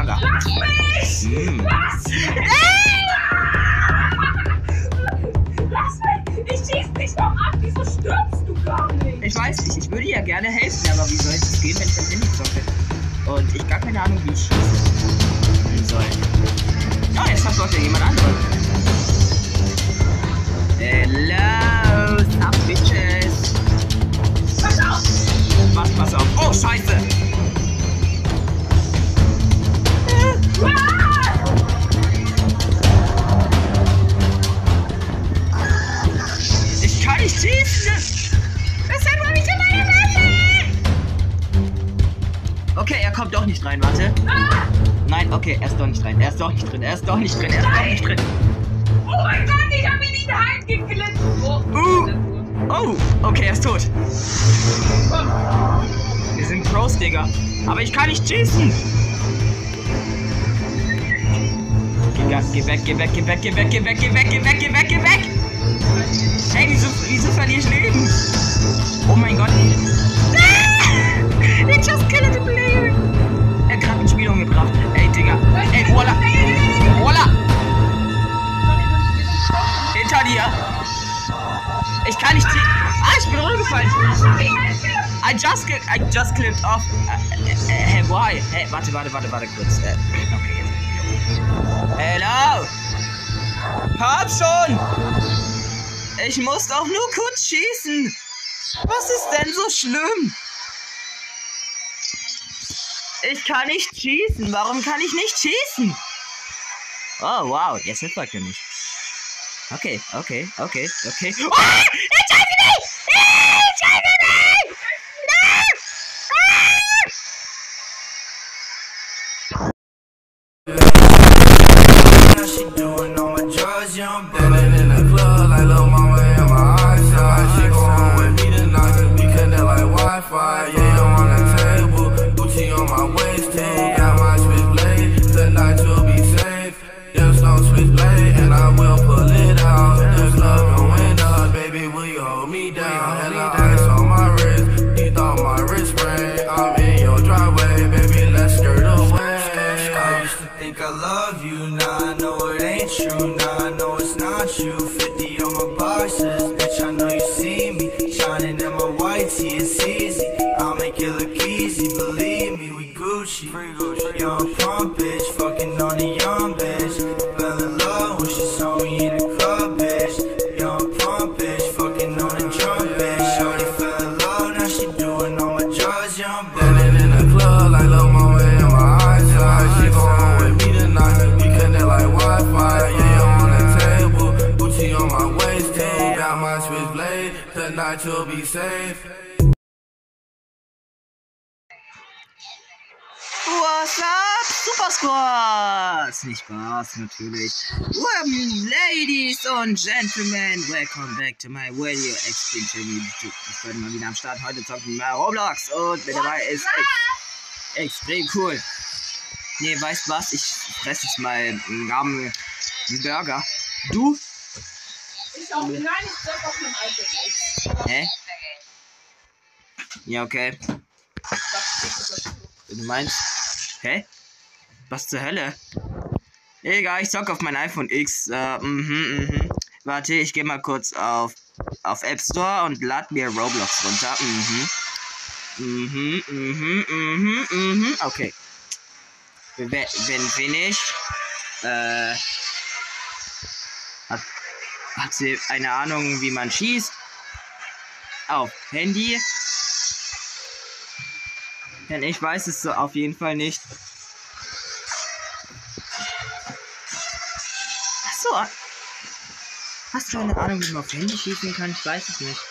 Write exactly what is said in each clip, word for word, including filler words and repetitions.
Burger. Mich! Mm. Was? Lass mich! Ich schieß dich doch ab! Wieso stirbst du gar nicht? Ich weiß nicht, ich würde ja gerne helfen, aber wie soll es gehen, wenn ich am Handy zocke? Und ich gar keine Ahnung, wie ich schießen soll. Oh, jetzt hat heute jemand anderen. Hello, sup, bitches. Pass auf! Was, pass auf. Oh, scheiße! Ich kann nicht schießen! Das ist einfach nicht in meine Waffe! Okay, er kommt doch nicht rein, warte. Ah! Nein, okay, er ist doch nicht rein. Er ist doch nicht drin, er ist doch nicht drin, er ist doch nicht drin. Oh mein Gott, ich hab ihn in den Hals geklickt! Oh, Uh. Oh, okay, er ist tot. Wir sind Pros, Digga. Aber ich kann nicht schießen. Geh, Gas, geh weg, geh weg, geh weg, geh weg, geh weg, geh weg, geh weg, geh weg, geh weg. Hey, wieso, wieso verliere ich Leben? Oh mein Gott. It just killed the player. Er hat gerade ein Spiel umgebracht. Ey, Digga. Ey, voila. Voila. Hinter dir. Ich kann nicht. Ah, ich bin runtergefallen. I just get, I just clipped off. Hä, äh, hey, why? Hey, warte, warte, warte, warte kurz. Äh, okay, jetzt. Hello. Hab schon. Ich muss doch nur kurz schießen. Was ist denn so schlimm? Ich kann nicht schießen. Warum kann ich nicht schießen? Oh, wow. Jetzt erfolgt er nicht. Okay, okay, okay, okay. Oh, ich scheiße nicht! Ich scheiße nicht! Now she doing all my drugs, yeah, I'm bending in the club like little mama in my eyesight. She go on with me tonight, we connect like Wi-Fi. Yeah, I'm on the table, Gucci on my waist, take got my switchblade. Tonight you'll be safe. There's no switchblade, and I will pull it out. There's love going up, baby, will you hold me down? And the ice on my wrist, you thought my wrist ring. I'm in your driveway, baby, let's skirt away. I used to think I love you, now I know it ain't true. Now I know it's not you. Fifty on my boxes, bitch, I know you see me shining in my white tee, it's easy. I'll make it look easy, believe me, we Gucci. Young pump bitch, fucking on a young bitch. Fell in love when she saw me in the club, bitch. Young pump bitch, fucking on a drum bitch. Shorty fell in love, now she doing all my drugs, young bitch. Bending in the club like little mama in my eyesight. She go on with me tonight, we connect like Wi-Fi. Yeah, I'm on the table, Gucci on my waist, take got my switchblade. Tonight you'll be safe. What's up, Super Squads? Nicht Spaß, natürlich. Well, Ladies und Gentlemen, welcome back to my Radio Extreme Channel. Ich bin mal wieder am Start. Heute zocken wir Roblox und mit dabei ist ex extrem cool. Nee, weißt was? Ich fresse jetzt mal einen Rahmen, einen Burger. Du? Ich auch. Nein, ich sag auf dem iPad. Hä? Ja, okay. Du meinst? Hä? Was zur Hölle? Egal, ich zock auf mein iPhone X. Äh, mhm, mhm. Warte, ich gehe mal kurz auf, auf App Store und lad mir Roblox runter. Mhm. Mhm, mhm, mhm, mhm. Okay. Wenn, wenn finish. Äh. Hat, hat sie eine Ahnung, wie man schießt? Auf Handy. Denn ich weiß es so auf jeden Fall nicht. Achso. Hast du eine Ahnung, wie man auf Handy schießen kann? Ich weiß es nicht.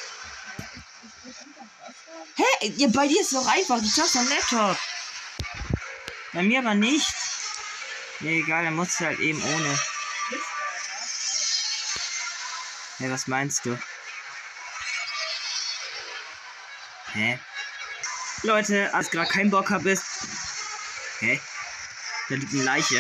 Hä? Ja, bei dir ist es doch einfach. Du schaffst am Laptop. Bei mir aber nicht. Nee, egal, dann musst du halt eben ohne. Hey, was meinst du? Hä? Leute, als gerade kein Bock hab ist. Hä? Da liegt eine Leiche.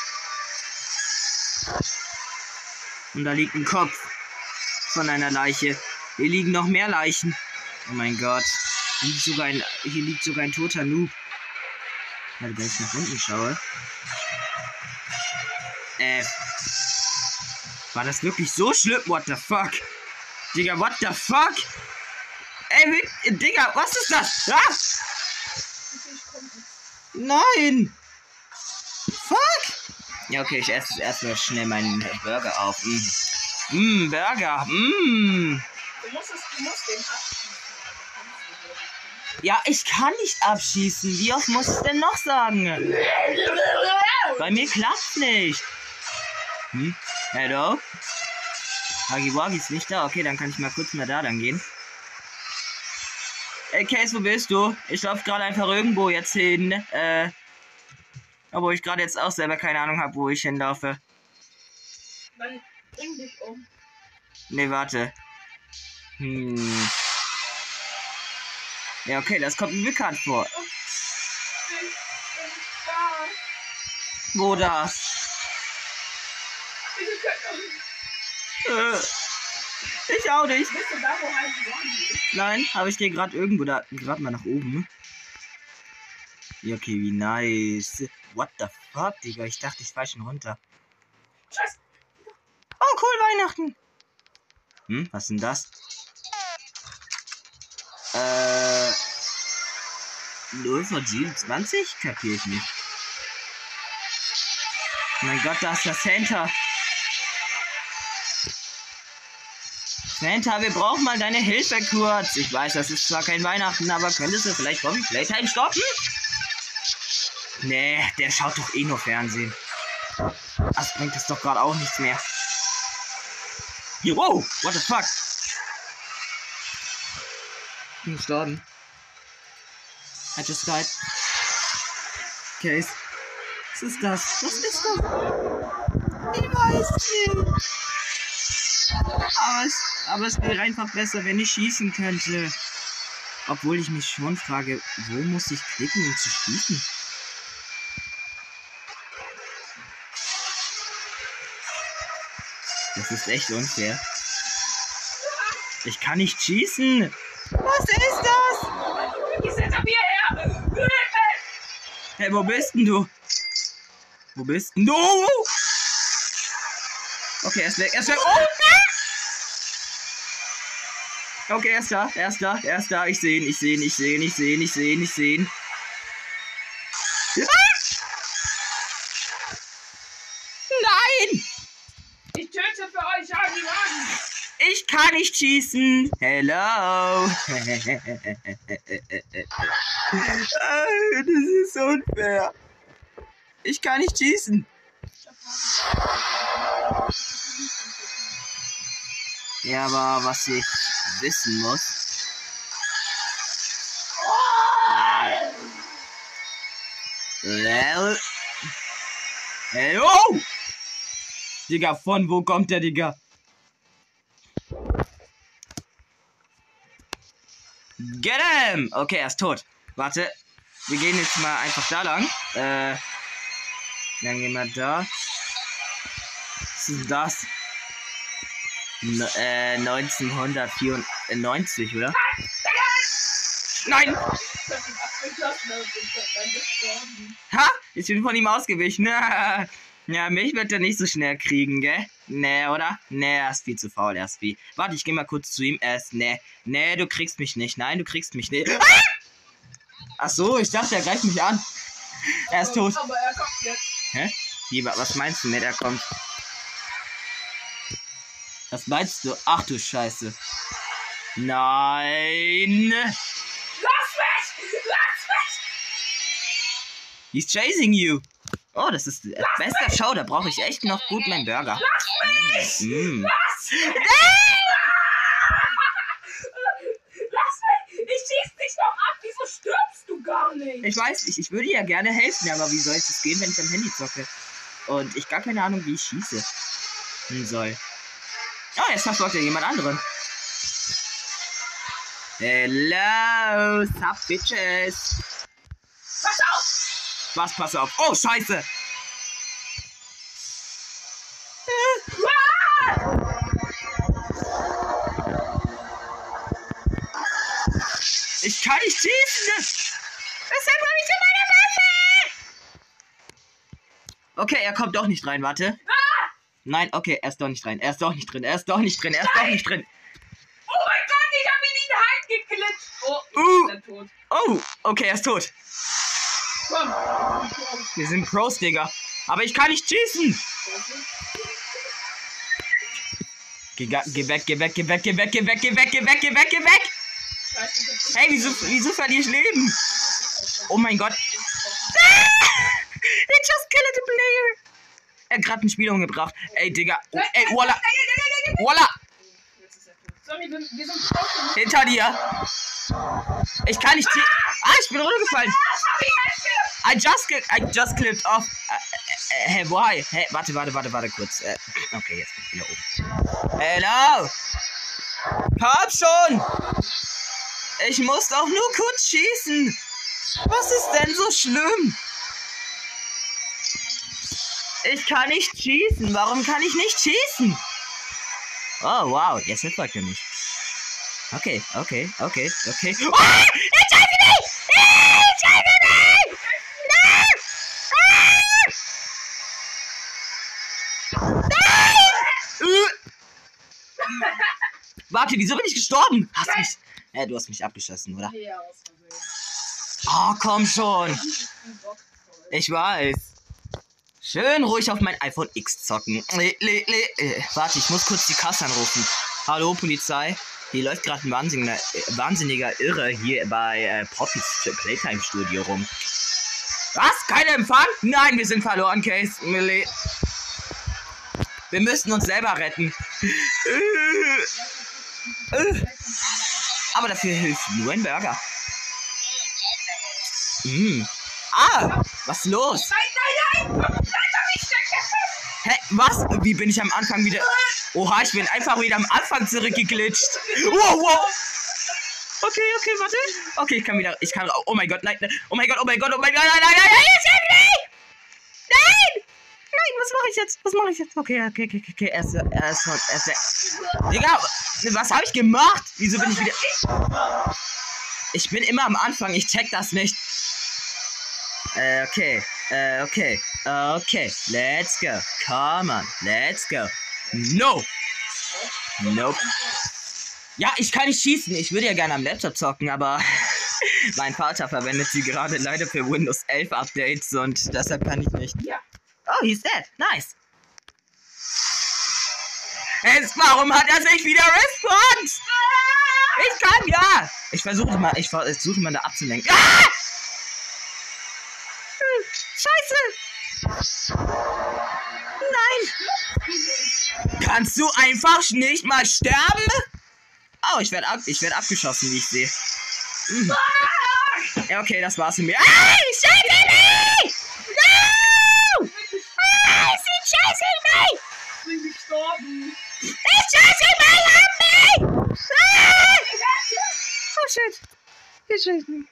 Und da liegt ein Kopf von einer Leiche. Hier liegen noch mehr Leichen. Oh mein Gott. Hier liegt sogar ein, hier liegt sogar ein toter Noob. Weil wenn ich nach unten schaue. Äh. War das wirklich so schlimm? What the fuck? Digga, what the fuck? Ey, wie, Digga, was ist das? Ah! Nein! Fuck! Ja, okay, ich esse erstmal schnell meinen Burger auf. Mm, mm Burger. Mm. Du musst, es, du musst den abschießen. Ja, ich kann nicht abschießen. Wie oft muss ich denn noch sagen? Bei mir klappt's nicht. Hm? Hello? Hagiwagi ist nicht da. Okay, dann kann ich mal kurz mal da dann gehen. Ey, Case, wo bist du? Ich laufe gerade einfach irgendwo jetzt hin. Äh. Obwohl ich gerade jetzt auch selber keine Ahnung habe, wo ich hinlaufe. Dann bring dich um. Ne, warte. Hm. Ja, okay, das kommt mir bekannt vor. Ich bin da. Wo da? Bitte könnt Äh, ich auch nicht. Bist du da, wo Hagiwagi ist? Nein, habe ich dir gerade irgendwo da gerade mal nach oben. Ja, okay, wie nice. What the fuck, Digga? Ich dachte, ich falle schon runter. Scheiße. Oh, cool, Weihnachten. Hm, was ist denn das? Äh. null von siebenundzwanzig? Kapier ich nicht. Mein Gott, da ist der Santa. Santa, wir brauchen mal deine Hilfe kurz. Ich weiß, das ist zwar kein Weihnachten, aber könntest du vielleicht Bobby Playtime stoppen? Nee, der schaut doch eh nur Fernsehen. Das bringt es doch gerade auch nichts mehr. Hier, wow, what the fuck? Ich bin gestorben. I just died. Case. Was ist das? Was ist das? Ich weiß nicht. Aber es, aber es wäre einfach besser, wenn ich schießen könnte. Obwohl ich mich schon frage, wo muss ich klicken, um zu schießen? Das ist echt unfair. Ich kann nicht schießen. Was ist das? Gehst hinter mir her! Hey, wo bist denn du? Wo bist denn du? Okay, er ist weg. Er ist weg. Oh! Okay, er ist da. Er ist da. Er ist da. Ich sehe ihn. Ich sehe ihn. Ich sehe ihn. Ich sehe ihn. Ich sehe ihn. Ich sehe ihn. Nein! Ich töte für euch Hagiwagi! Ich kann nicht schießen. Hello. Das ist unfair. Ich kann nicht schießen. Ja, aber was ich wissen muss. Hello. Hello. Digga, von wo kommt der, Digga? Get him! Okay, er ist tot. Warte. Wir gehen jetzt mal einfach da lang. Äh. Dann gehen wir da. Was ist das? No, äh, neunzehnhundertvierundneunzig, oder? Nein! Ha! Ich bin von ihm ausgewichen. Ja, mich wird er nicht so schnell kriegen, gell? Nee, oder? Nee, er ist viel zu faul, er ist viel. Warte, ich geh mal kurz zu ihm. Er ist, nee. Nee, du kriegst mich nicht. Nein, du kriegst mich nicht. Ah! Ach so, ich dachte, er greift mich an. Er ist tot. Aber er kommt jetzt. Hä? Wie, was meinst du mit, er kommt? Was meinst du? Ach du Scheiße. Nein! Lass mich! Lass mich! He's chasing you. Oh, das ist äh, bester Show. Da brauche ich echt noch gut meinen Burger. Lass mich! Mm. Lass mich! Lass mich! Ich schieß dich noch ab! Wieso stirbst du gar nicht? Ich weiß, ich, ich würde ja gerne helfen, aber wie soll es das gehen, wenn ich am Handy zocke? Und ich gar keine Ahnung, wie ich schieße soll. Oh, jetzt verfolgt ja jemand anderen. Hello, sup, bitches. Pass auf! Was, pass auf. Oh, scheiße. Ich kann nicht schießen. Das ist einfach nicht in meiner Waffe. Okay, er kommt doch nicht rein, warte. Ah! Nein, okay, er ist doch nicht rein. Er ist doch nicht drin. Er ist doch nicht drin. Er ist doch nicht drin. Oh mein Gott, ich hab ihn in den Hals geklitscht. Oh, Uh. ist er tot. Oh, okay, er ist tot. Komm. Wir sind Pros, Digga. Aber ich kann nicht schießen. Geh, ga- geh weg, geh weg, geh weg, geh weg, geh weg, geh weg, geh weg, geh weg, geh weg. Hey, wieso, wieso verliere ich Leben? Oh mein Gott. Ah! They just killed the player. Er hat gerade ein Spiel umgebracht. Ey, Digga. Oh, ey, voila. Voila. Zombie, wir, wir sind tot. Hinter dir. Ich kann nicht. Ah, ich bin runtergefallen. I just, I just clipped off. Hä, hey, why? Hey, warte, warte, warte, warte kurz. Äh, okay, jetzt bin ich wieder oben. Hello. Komm schon. Ich muss doch nur kurz schießen. Was ist denn so schlimm? Ich kann nicht schießen. Warum kann ich nicht schießen? Oh, wow. Jetzt erfolgt er nicht. Okay, okay, okay, okay. Oh, ich scheiße nicht! Ich scheiße nicht! Nein! Ah! Nein! Äh. Warte, wieso bin ich gestorben? Hast du mich... Ja, du hast mich abgeschossen, oder? Ja, aus Versehen. Oh, komm schon. Ich weiß. Schön ruhig auf mein iPhone X zocken. Le, le, le. Äh, warte, ich muss kurz die Kasse anrufen. Hallo, Polizei. Hier läuft gerade ein wahnsinniger, äh, wahnsinniger Irre hier bei äh, Poppys Playtime Studio rum. Was? Kein Empfang? Nein, wir sind verloren, Case. Le. Wir müssen uns selber retten. Äh, äh. Aber dafür hilft nur ein Burger. Mm. Ah, was ist los? Nein, nein, nein! Bleib doch nicht stecken! Hä, was? Wie bin ich am Anfang wieder... Oha, ich bin einfach wieder am Anfang zurückgeglitscht. Wow, wow. Okay, okay, warte. Okay, ich kann wieder... Ich kann... Oh mein Gott, nein. Oh mein Gott, oh mein Gott, oh mein Gott, nein, nein, nein, nein, nein, nein! Nein, was mache ich jetzt? Was mache ich jetzt? Okay, okay, okay, okay. Er ist... Er ist... Er ist... Digga, was habe ich gemacht? Wieso bin ich wieder... Ich bin immer am Anfang, ich check das nicht. Äh, okay. Äh, okay. Okay. Let's go. Come on. Let's go. No. Nope. Ja, ich kann nicht schießen. Ich würde ja gerne am Laptop zocken, aber mein Vater verwendet sie gerade leider für Windows elf Updates und deshalb kann ich nicht. Ja. Oh, he's dead. Nice. Jetzt, warum hat er sich wieder respawned? Ich kann ja. Ich versuche mal, ich versuche mal da abzulenken. Ah! Scheiße! Nein! Kannst du einfach nicht mal sterben? Oh, ich werde ab, ich werde abgeschossen, wie ich sehe. Mhm. Ja, okay, das war's mit mir. Ah, scheiße mich! No! Ah, es sieht scheiße mich! Ich bin gestorben. Ich scheiße mich an mich! Ah! Oh shit! Ich scheiße mich.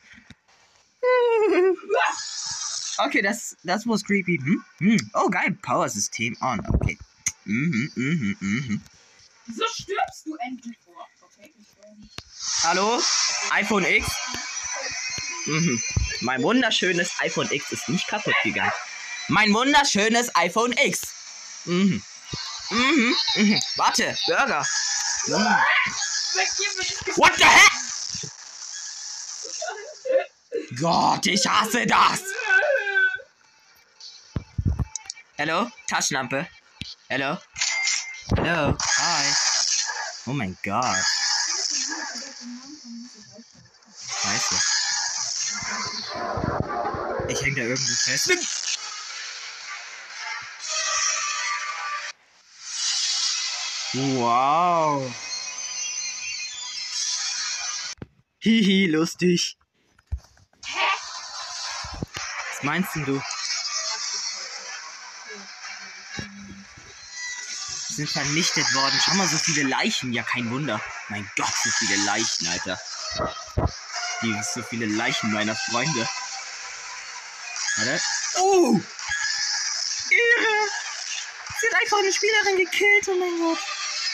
Okay, das, das muss creepy. Hm? Hm. Oh, geil. Power-System on. Okay. Mhm, mhm, mhm. Wieso stirbst du endlich vor? Okay, ich will nicht. Hallo? iPhone X? Mhm. Mein wunderschönes iPhone X ist nicht kaputt gegangen. Mein wunderschönes iPhone X. Mhm. Mhm, mhm. Warte, Burger. Mhm. What the heck? Gott, ich hasse das. Hallo? Taschenlampe. Hallo? Hallo? Hi. Oh mein Gott. Scheiße. Ich häng da irgendwo fest. Wow. Hihi, lustig. Was meinst denn du? Sind vernichtet worden. Schau mal, so viele Leichen. Ja, kein Wunder. Mein Gott, so viele Leichen, Alter. Die so viele Leichen meiner Freunde. Warte. Oh! Irre! Sie hat einfach eine Spielerin gekillt, oh mein Gott.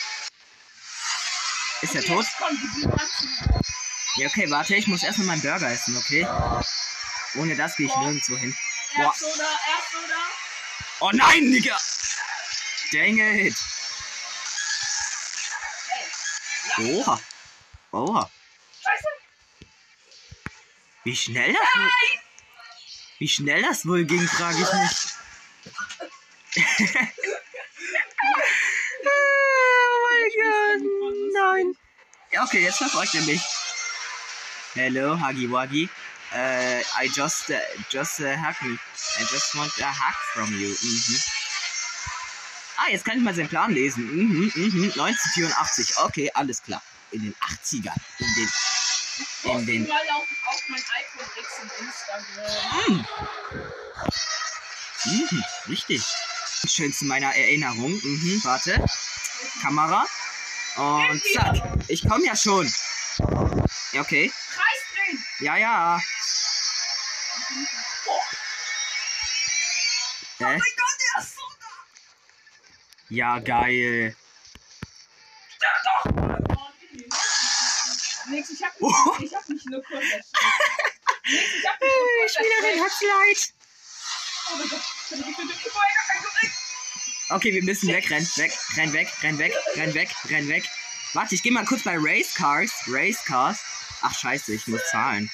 Ist er tot? Ja, okay, warte, ich muss erstmal meinen Burger essen, okay? Ohne das gehe ich nirgendwo hin. Boah. Erst oder, erst oder. Oh nein, Digga! Dang it! Oha. Oha. Scheiße! Wie schnell das wohl... Wie schnell das wohl ging, frage ich mich. Oh mein Gott, nein. Ja, okay, jetzt verfolgt er mich. Hello, Huggy Wuggy. Uh, I just, uh, just uh, hug me. I just want a hug from you. Mhm. Ah, jetzt kann ich mal seinen Plan lesen. Mhm, mhm. neunzehnhundertvierundachtzig. Okay, alles klar. In den achtzigern. In den... In den... mal auf, auf mein iPhone X und Instagram. Mhm. Mhm, richtig. Schön zu meiner Erinnerung. Mhm, warte. Kamera. Und zack. Ich komme ja schon. Ja, okay. Kreis drehen! Ja, ja. Oh Hä? mein Gott, der ist so da! Ja, geil. Nix, ich hab mich, Oh. ich hab mich nur kurz erschreckt. Nix, ich hab mich nur kurz Spielerin erschreckt. hat's leid. Oh mein Gott. Okay, wir müssen wegrennen. Weg, renn weg, renn weg, renn weg, renn weg. Warte, ich geh mal kurz bei Race Cars. Race Cars. Ach, scheiße, ich muss zahlen.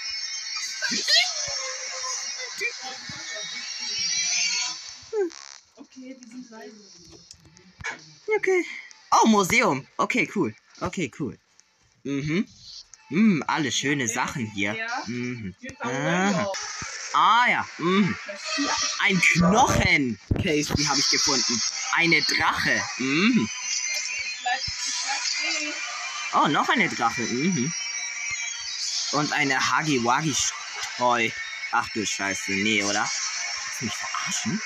Okay, die sind leise. Okay. Oh, Museum. Okay, cool. Okay, cool. Mhm. Mhm, alle schöne Sachen hier. Ja. Mhm. Aha. Ah ja. Mhm. Ein Knochen. Case, die habe ich gefunden. Eine Drache. Mhm. Ich bleib, ich bleib stehen. Oh, noch eine Drache. Mhm. Und eine Huggy-Wuggy-Streu. Ach du Scheiße. Nee, oder? Willst du mich verarschen?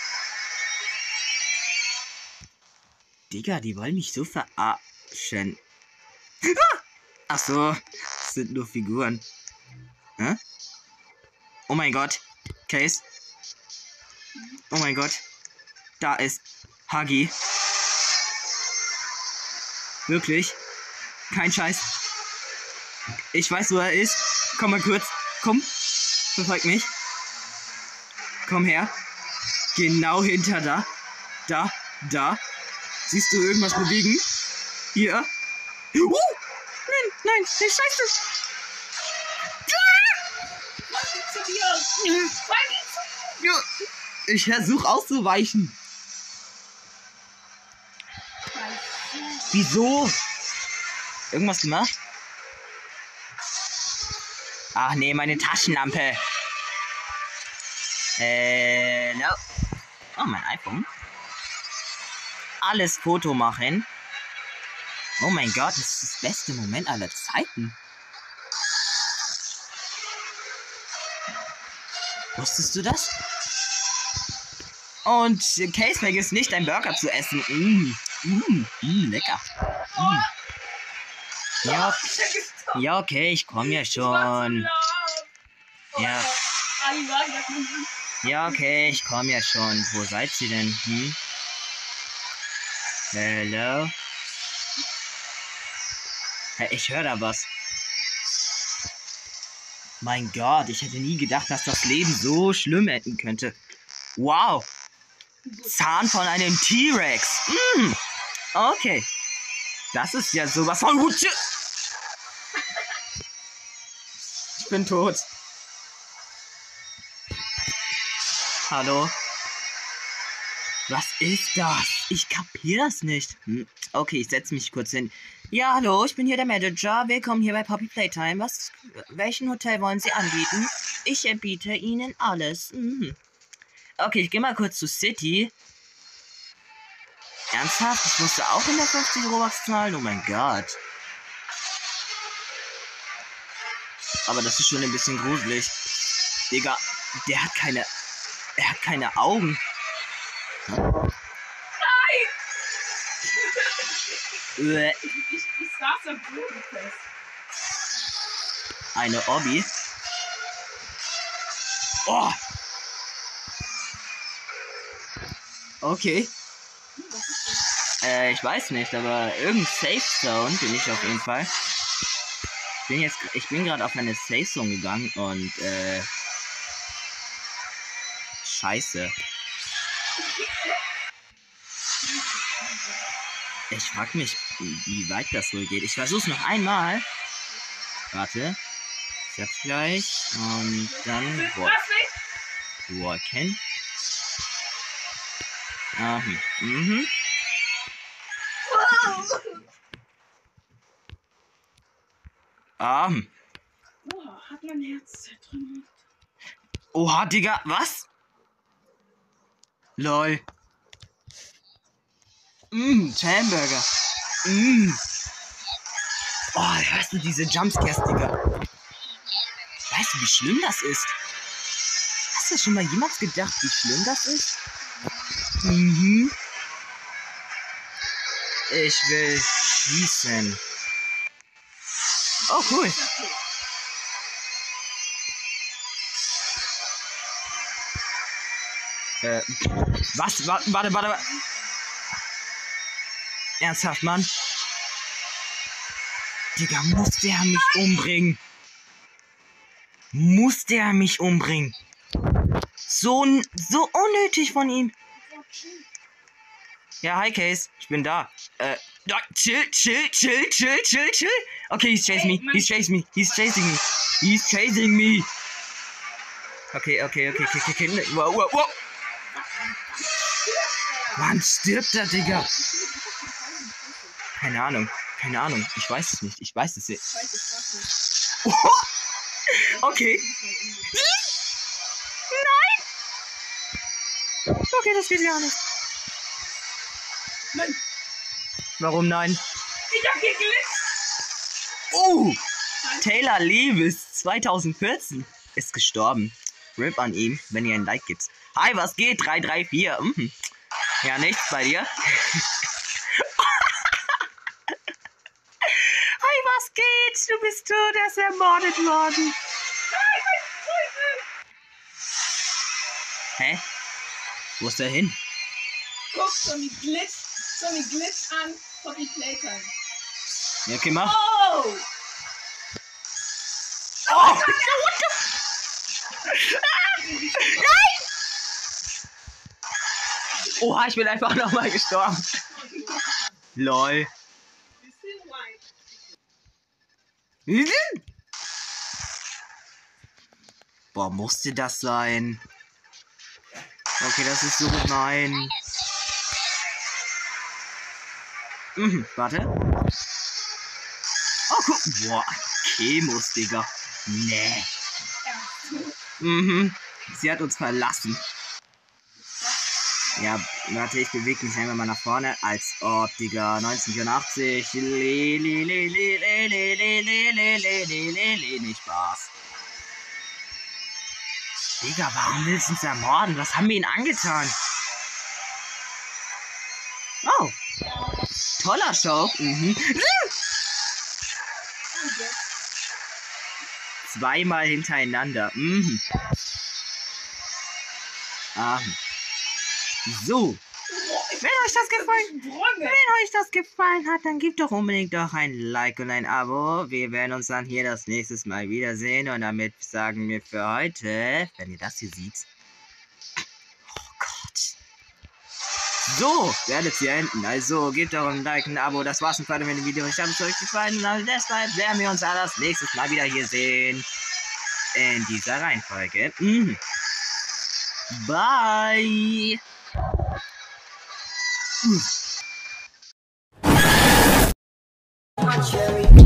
Digga, die wollen mich so verarschen. Ah! Ach so. Das sind nur Figuren. Hä? Oh mein Gott. Case. Oh mein Gott. Da ist Huggy. Wirklich? Kein Scheiß. Ich weiß, wo er ist. Komm mal kurz. Komm. Verfolg mich. Komm her. Genau hinter da. Da. Da. Siehst du irgendwas bewegen? Hier. Uh! Nein, nein, nein, scheiße. Was gibt's zu dir? Was Ja, ich versuche auszuweichen. Wieso? Irgendwas gemacht? Ach nee, meine Taschenlampe. Äh, no. Oh, mein iPhone. Alles Foto machen. Oh mein Gott, das ist das beste Moment aller Zeiten. Wusstest du das? Und Case, vergiss nicht, einen Burger zu essen. Mm, mm, mm, lecker. Mm. Ja, ja, okay, ich komme ja schon. Ja. Ja, okay, ich komme ja schon. Wo seid ihr denn? Hm? Hello? Hey, ich höre da was. Mein Gott, ich hätte nie gedacht, dass das Leben so schlimm enden könnte. Wow. Zahn von einem T-Rex. Mm. Okay. Das ist ja sowas von gut. Ich bin tot. Hallo? Was ist das? Ich kapier das nicht. Hm. Okay, ich setze mich kurz hin. Ja, hallo, ich bin hier der Manager. Willkommen hier bei Poppy Playtime. Was, welchen Hotel wollen Sie anbieten? Ich biete Ihnen alles. Mhm. Okay, ich gehe mal kurz zu City. Ernsthaft? Ich musste auch hundertfünfzig Robux zahlen? Oh mein Gott. Aber das ist schon ein bisschen gruselig. Digga, der hat keine... Er hat keine Augen. Nein! Äh, Ich, ich, ich saß am Boden fest. Eine Obby. Oh. Okay. Äh, ich weiß nicht, aber irgendein Safe Zone bin ich auf jeden Fall. Ich bin jetzt, ich bin gerade auf eine Safe Zone gegangen und äh, Scheiße. Ich krieg Ich frag mich, wie weit das wohl geht. Ich versuch's noch einmal. Warte. Ich hab's gleich. Und dann... Walken. Ah, hm. Mhm. Ah, hm. Boah, hat mein Herz zertrümmert. Oha, Digga, was? Lol. Mmm, Hamburger. Mmm. Oh, hörst du diese Jumpscares, Digga? Weißt du, wie schlimm das ist? Hast du schon mal jemals gedacht, wie schlimm das ist? Mhm. Ich will schießen. Oh, cool. Äh, was? Warte, warte, warte. Ernsthaft, Mann? Digga, muss der mich umbringen? Muss der mich umbringen? So, so unnötig von ihm. Ja, hi, Case. Ich bin da. Äh, chill, chill, chill, chill, chill, chill. Okay, he's chasing me. He's chasing me. He's chasing me. He's chasing me. Okay, okay, okay, okay, okay. okay. Wow, wow, wow. Wann stirbt der, Digga? Keine Ahnung. Keine Ahnung. Ich weiß es nicht. Ich weiß es nicht. Oh. Okay. Nein! Okay, das geht gar nicht. Nein. Warum nein? Ich hab geglitscht. Oh! Taylor Lewis zwanzig vierzehn ist gestorben. R I P an ihm, wenn ihr ein Like gibt. Hi, was geht? drei drei vier. Mhm. Ja, nichts bei dir. Hi, was geht? Du bist tot, er ist ermordet worden. Hä? Wo ist der hin? Guck, Tommy Glitch. Tommy Glitch an. Tommy Playtime. Ja, okay, mach. Oh! Oh! What the Nein! Oha, ich bin einfach nochmal gestorben. Lol. Boah, musste das sein? Okay, das ist so gemein. Mhm, warte. Oh, guck. Boah, Chemos, Digga. Nee. Mhm. Sie hat uns verlassen. Ja, warte, ich bewege mich einfach mal nach vorne. Als ob, Digga. neunzehnhundertvierundachtzig. Lili, lili, lili, lili, lili, lili, lili. Nicht Spaß. Digga, warum willst du uns ermorden? Was haben wir ihnen angetan? Oh. Toller Show. Mhm. Zweimal hintereinander. Mhm. Ah. So. Wenn euch das gefallen, wenn euch das gefallen hat, dann gebt doch unbedingt doch ein Like und ein Abo. Wir werden uns dann hier das nächste Mal wiedersehen. Und damit sagen wir für heute, wenn ihr das hier seht. Oh Gott. So, werdet ihr enden. Also, gebt doch ein Like und ein Abo. Das war's mit dem Video. Ich habe es euch gefallen. Und deshalb werden wir uns dann das nächste Mal wieder hier sehen. In dieser Reihenfolge. Mhm. Bye. Mm.